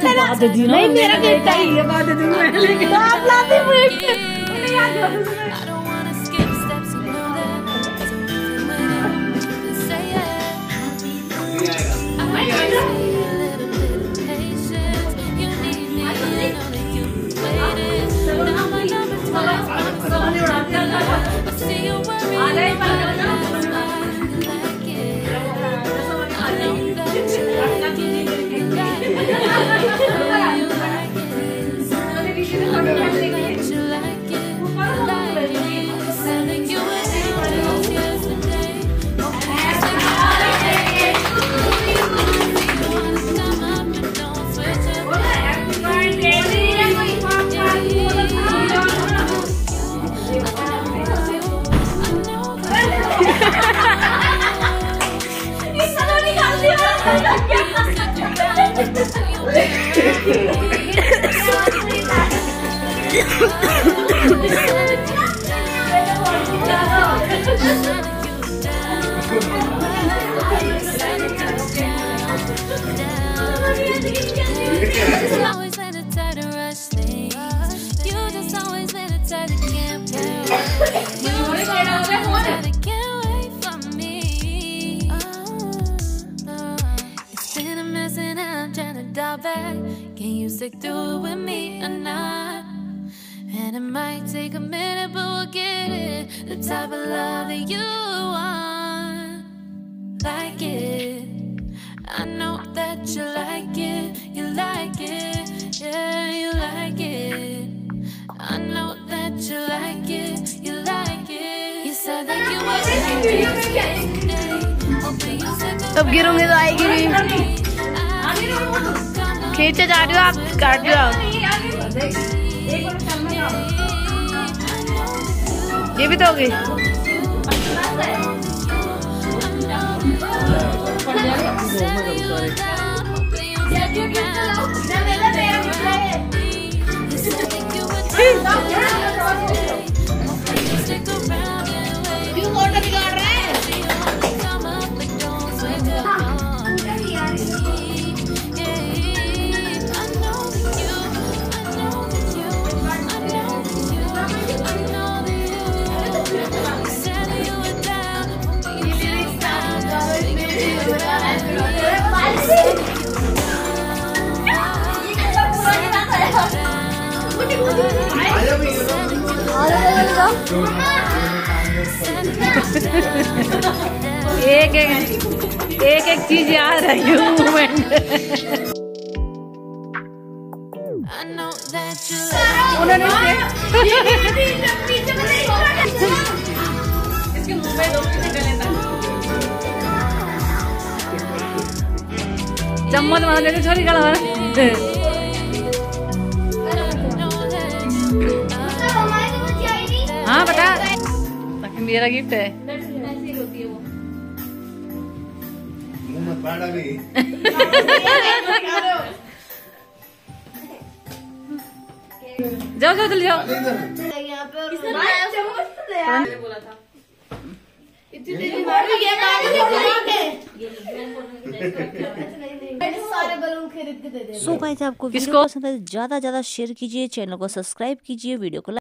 नहीं मेरा गिफ्ट है ये बात दूंगा आप लाते gift Can you stick through it with me or not? And it might take a minute, but we'll get it. The type of love that you want, like it. I know that you like it, yeah, you like it. I know that you like it, you said that you were अब गिरूंगी तो आएगी नहीं खींचे जा रही हो आप काट दो ये भी तो होगी एक चीज याद है इसके मुंह में चम्मच मार लेते छोरी गला हाँ बता मेरा गिफ्ट है जाओ जाओ जल्दी जाओ सो गाइस आपको वीडियो पसंद है ज्यादा शेयर कीजिए, चैनल को सब्सक्राइब कीजिए, वीडियो को